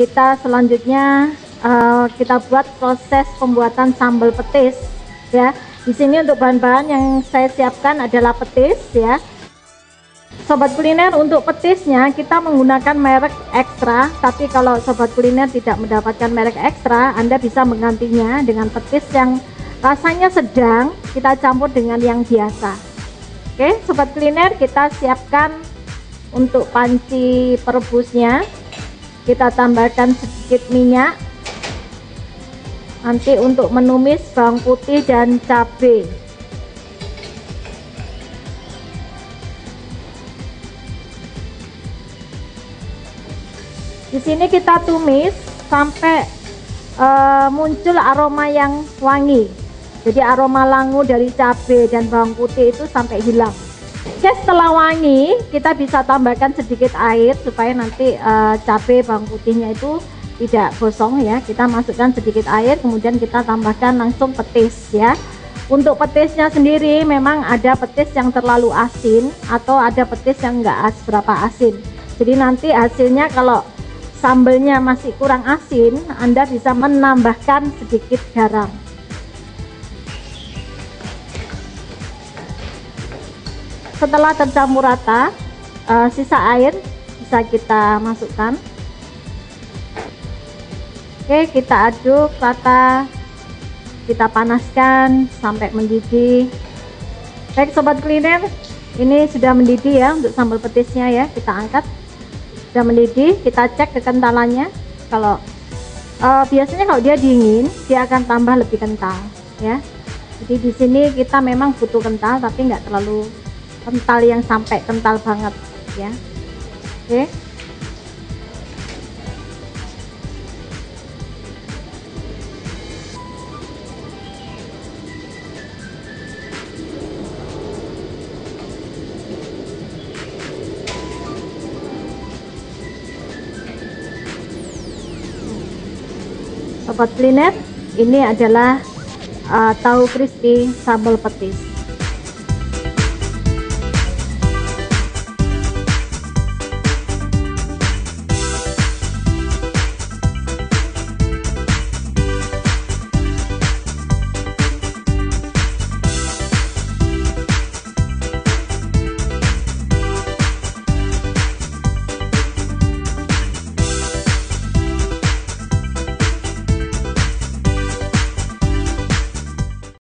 kita selanjutnya kita buat proses pembuatan sambal petis ya. Di sini untuk bahan-bahan yang saya siapkan adalah petis ya. Sobat kuliner, untuk petisnya kita menggunakan merek ekstra, tapi kalau sobat kuliner tidak mendapatkan merek ekstra, Anda bisa menggantinya dengan petis yang rasanya sedang, kita campur dengan yang biasa. Oke, sobat kuliner, kita siapkan untuk panci perebusnya. Kita tambahkan sedikit minyak. Nanti untuk menumis bawang putih dan cabai. Di sini kita tumis sampai muncul aroma yang wangi. Jadi aroma langu dari cabai dan bawang putih itu sampai hilang. Oke, setelah wangi kita bisa tambahkan sedikit air supaya nanti cabai bawang putihnya itu tidak gosong ya. Kita masukkan sedikit air, kemudian kita tambahkan langsung petis ya. Untuk petisnya sendiri memang ada petis yang terlalu asin atau ada petis yang enggak seberapa asin. Jadi nanti hasilnya kalau sambelnya masih kurang asin, Anda bisa menambahkan sedikit garam. Setelah tercampur rata, sisa air bisa kita masukkan. Oke, kita aduk rata, kita panaskan sampai mendidih. Baik sobat kuliner, ini sudah mendidih ya untuk sambal petisnya ya. Kita angkat, sudah mendidih, kita cek kekentalannya. Kalau biasanya kalau dia dingin dia akan tambah lebih kental ya. Jadi di sini kita memang butuh kental tapi nggak terlalu kental yang sampai kental banget ya. Oke, sobat kuliner, ini adalah tahu crispy sambal petis.